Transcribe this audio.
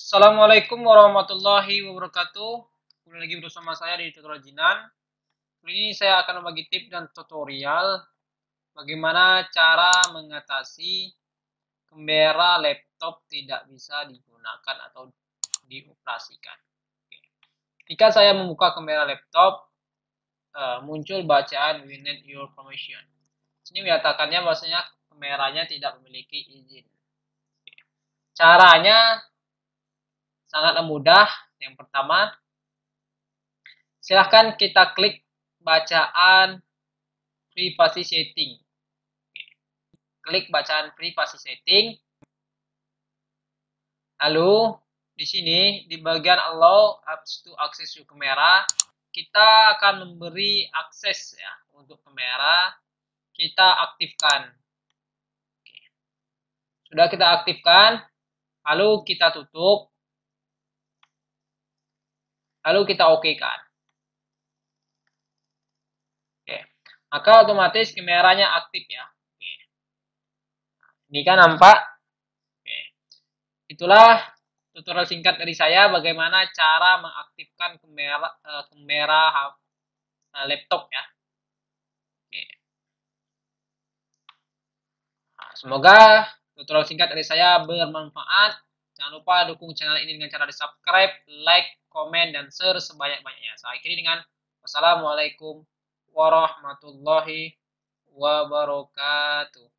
Assalamualaikum warahmatullahi wabarakatuh. Kembali lagi bersama saya di tutorial Jinan. Kali ini saya akan membagi tips dan tutorial bagaimana cara mengatasi kamera laptop tidak bisa digunakan atau dioperasikan. Jika saya membuka kamera laptop, muncul bacaan "We need your permission". Ini menyatakannya bahwasanya kameranya tidak memiliki izin. Caranya sangatlah mudah. Yang pertama, silahkan kita klik bacaan privasi setting. Klik bacaan privasi setting. Lalu di sini di bagian allow to access to camera, kita akan memberi akses ya untuk kamera. Kita aktifkan. Sudah kita aktifkan, lalu kita tutup. Lalu kita oke-kan. Maka otomatis kameranya aktif ya. Ini kan nampak. Itulah tutorial singkat dari saya bagaimana cara mengaktifkan kamera laptop ya. Nah, semoga tutorial singkat dari saya bermanfaat. Jangan lupa dukung channel ini dengan cara di subscribe, like, komen, dan share sebanyak-banyaknya. Saya akhiri dengan wassalamualaikum warahmatullahi wabarakatuh.